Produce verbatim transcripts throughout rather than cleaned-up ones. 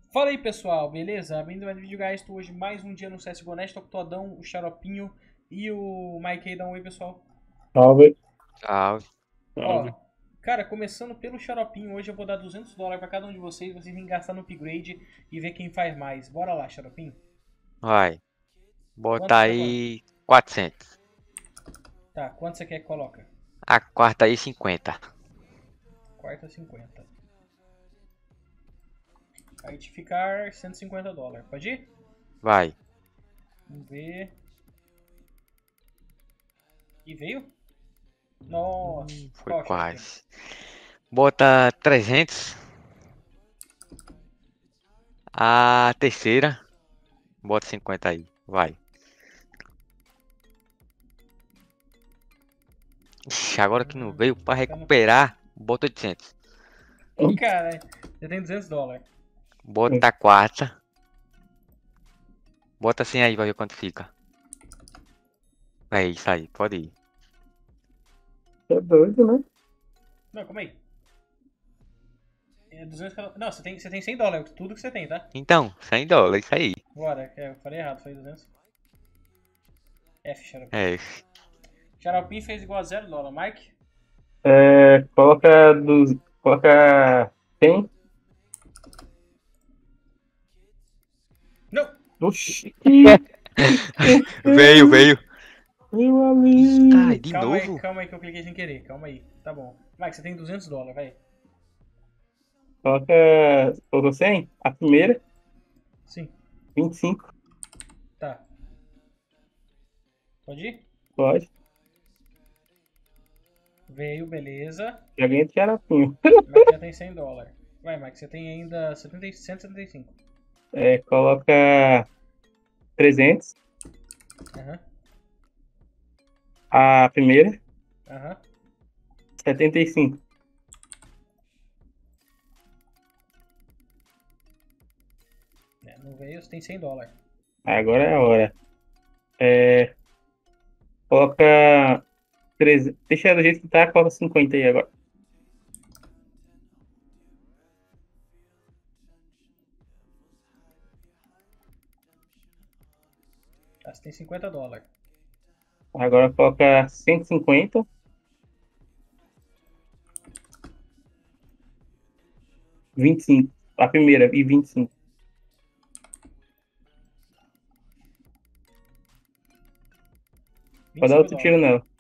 Fala aí pessoal, beleza? Bem-vindo a mais um vídeo, guys. Estou hoje mais um dia no C S G O Next, tô com o Todão, o Xaropinho e o Mike aí. Dá um oi, pessoal. Salve. Salve. Ó, Salve. cara, começando pelo Xaropinho, hoje eu vou dar duzentos dólares pra cada um de vocês, vocês vêm gastar no upgrade e ver quem faz mais. Bora lá, Xaropinho. Vai. Quanto Bota você quer colocar? aí quatrocentos. Tá, quanto você quer que coloca? A quarta aí cinquenta. Quarta cinquenta. Aí te ficar cento e cinquenta dólares. Pode ir? Vai. Vamos ver. E veio? Nossa, Hum, Foi qual, Xaropinho? quase. Bota trezentos. A terceira. Bota cinquenta aí. Vai. Ixi, agora que não Hum, veio pra fica no... recuperar. Bota oitocentos. Cara, eu tenho duzentos dólares. Bota a quarta. Bota assim aí, vai ver quanto fica. É isso aí, pode ir. É doido, né? Não, calma aí. É duzentos... Não, você tem, você tem cem dólares, tudo que você tem, tá? Então, cem dólares, isso aí. Bora, é, eu falei errado, falei duzentos. F, Xaropim. É. Xaropim fez igual a zero dólar. Mike? É, coloca dos, coloca cem. Não! Oxi. Veio, veio. Meu Ai, amigo. de Calma aí, novo? calma aí que eu cliquei sem querer. Calma aí. Tá bom. Mike, você tem duzentos dólares, vai. Coloca, colocou cem. A primeira, Sim, vinte e cinco. tá. Pode ir? Pode. Veio, beleza. Já ganhei de xaropinho. Mike já tem cem dólares. Vai, Mike, você tem ainda setenta, e- cento e setenta e cinco. É, coloca trezentos. Aham, A primeira, aham. setenta e cinco. É, não veio, você tem cem dólares. Agora é a hora. É, coloca trezentos. Deixa do jeito que tá, coloca cinquenta aí agora. Tá, você tem cinquenta dólares. Agora coloca cento e cinquenta. vinte e cinco. A primeira e vinte e cinco. Pode dar vinte e cinco outro tiro dólares. nela.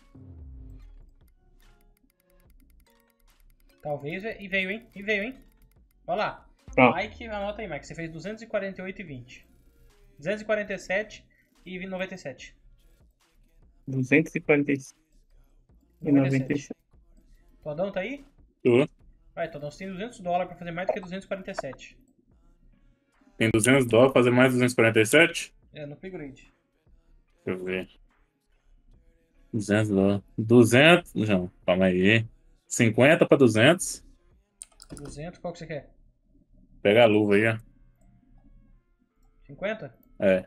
Talvez, e veio, hein? E veio, hein? Olha lá. Pronto. Mike, anota aí, Mike. Você fez duzentos e quarenta e oito e vinte. duzentos e quarenta e sete e noventa e sete. duzentos e quarenta e cinco e noventa e noventa e sete. sete. Todão tá aí? Tô. Vai, Todão, você tem duzentos dólares pra fazer mais do que duzentos e quarenta e sete. Tem duzentos dólares, fazer mais duzentos e quarenta e sete? É, no upgrade. Deixa eu ver. duzentos dólares. duzentos. Não, calma aí. cinquenta para duzentos. duzentos, qual que você quer? Pega a luva aí, ó. cinquenta? É,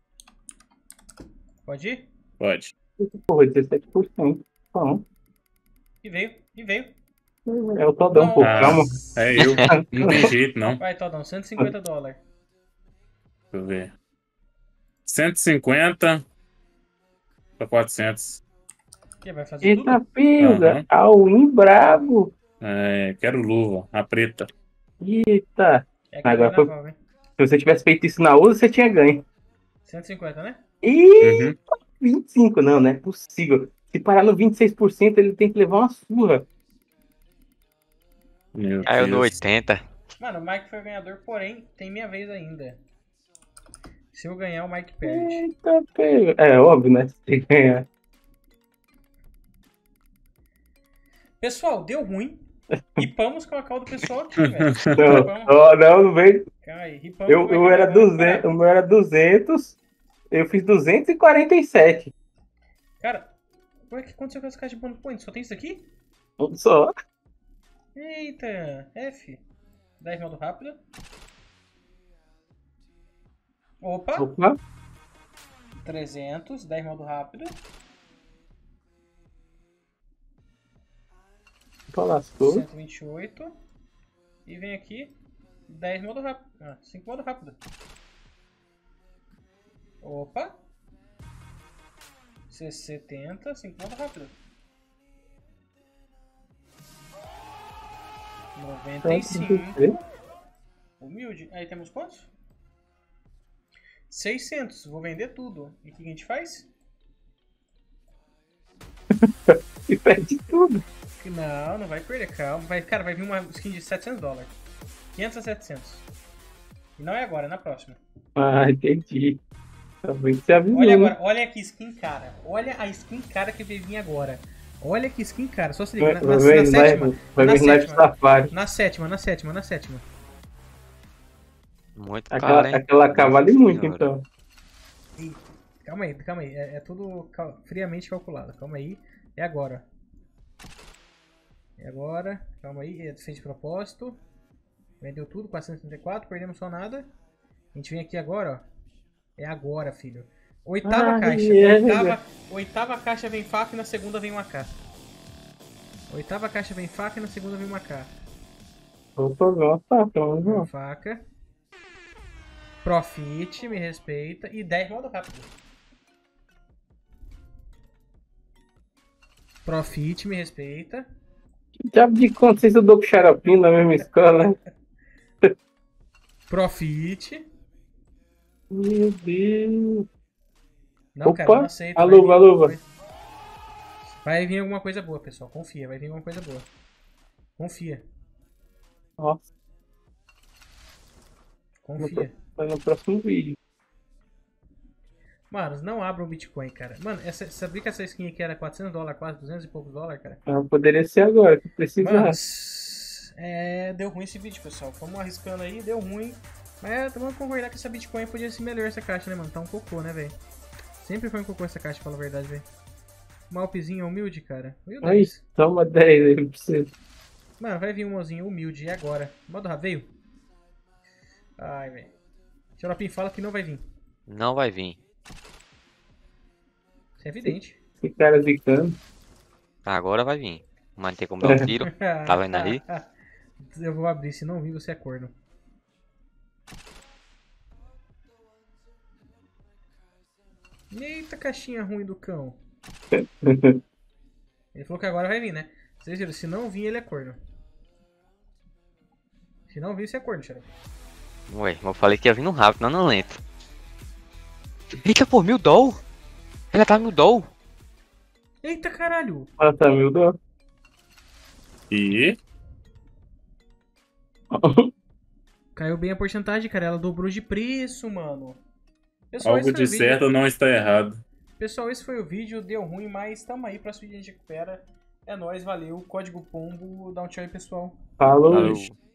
Pode ir? pode. Porra, dezessete por cento. Bom, E veio, e veio. é o Todão, pô. Calma. Nossa! É eu. Não tem jeito, não. Vai, Todão, cento e cinquenta dólares. Deixa eu ver. cento e cinquenta para quatrocentos. E vai fazer Eita, tudo? pega. Aham. All-in brabo. É, quero luva. A preta. Eita. É aquela ali Agora, na foi- Valve, hein? se você tivesse feito isso na outra, você tinha ganho. cento e cinquenta, né? Ih, Uhum. vinte e cinco. Não, não é possível. Se parar no vinte e seis por cento, ele tem que levar uma surra. Meu Caiu no Deus. oitenta. Mano, o Mike foi o ganhador, porém, tem minha vez ainda. Se eu ganhar, o Mike perde. Eita, pega. É óbvio, né? Você tem que ganhar. Pessoal, deu ruim. Ripamos com a call do pessoal aqui, velho. Não, Ripamos. ó, não, não vem. Calma aí, ripamos Eu, que eu vai, era vai, vai duzentos, recuperar. o meu era duzentos, eu fiz duzentos e quarenta e sete. Cara, o que aconteceu com essa caixa de bonus point? Só tem isso aqui? Um só. Eita, F. dez modo rápido. Opa, Opa. trezentos, dez modo rápido. Opa, lascou. cento e vinte e oito. E vem aqui. dez modo rápido. Ah, cinco modo rápido. Opa. setenta, cinco modo rápido. noventa e cinco. Humilde. Aí temos quantos? seiscentos. Vou vender tudo. E o que a gente faz? E perde tudo. Não, não vai perder. Calma. Vai, cara, vai vir uma skin de setecentos dólares. quinhentos a setecentos. E não é agora, é na próxima. Ah, entendi. Talvez você avisou. Olha agora, olha que skin cara. Olha a skin cara que vai vir agora. Olha que skin cara. Só se liga. Na, na, na sétima. Vai Na vir live sétima. safari. Na sétima, na sétima, na sétima. Muito Aquela, caro, hein? aquela K vale Nossa muito, senhora. então. Ih, calma aí, calma aí. É, é tudo cal- friamente calculado. Calma aí. É agora. É agora. Calma aí. É fez de propósito. Vendeu tudo. quatrocentos e trinta e quatro. Perdemos só nada. A gente vem aqui agora, ó. É agora, filho. Oitava Ai, caixa. é. Oitava, oitava caixa vem faca e na segunda vem uma K. Oitava caixa vem faca e na segunda vem uma K. Opa, nossa, então, Uma não. faca. Profit, me respeita. E dez modo rápido. Profit, me respeita. Já de quando vocês estudou com o Xaropinho na mesma escola? Profit. Meu Deus. Não, Opa, cara, eu não aceito. a vai luva, vir a alguma luva. coisa- Vai vir alguma coisa boa, pessoal. Confia, vai vir alguma coisa boa. Confia, Nossa, confia. vai no próximo vídeo. Mano, não abra o Bitcoin, cara. Mano, essa, sabia que essa skin aqui era quatrocentos dólares, quase duzentos e poucos dólares, cara? Ah, poderia ser agora, se precisar. Mano, s- é, deu ruim esse vídeo, pessoal. Fomos arriscando aí, deu ruim. Mas vamos concordar que essa Bitcoin podia ser melhor essa caixa, né, mano? Tá um cocô, né, velho? Sempre foi um cocô essa caixa, pra falar a verdade, velho. Malpezinho humilde, cara. Meu Aí, Deus. toma dez aí pra você. Mano, vai vir um mozinho humilde, e agora? Modo ra- veio? Ai, velho. Xaropim fala que não vai vir. Não vai vir. Isso é evidente. Esse cara zicando. Agora vai vir. Mas não tem como dar um tiro. Tá vendo aí? Eu vou abrir, se não vir, você é corno. Eita, caixinha ruim do cão. Ele falou que agora vai vir, né? Vocês viram, se não vir, ele é corno. Se não vir, você é corno, Xarope. Ué, mas eu falei que ia vir no rápido, não no lento. Eita, pô, mil doll? Ela tá mil doll? Eita, caralho! Ah, tá, meu Deus. E Caiu bem a porcentagem, cara. Ela dobrou de preço, mano. Pessoal, algo esse foi de o vídeo. certo não está errado. Pessoal, esse foi o vídeo. Deu ruim, mas tamo aí. Próximo vídeo a gente recupera. É nóis, valeu. Código Pombo. Dá um tchau aí, pessoal. Falou. Falou.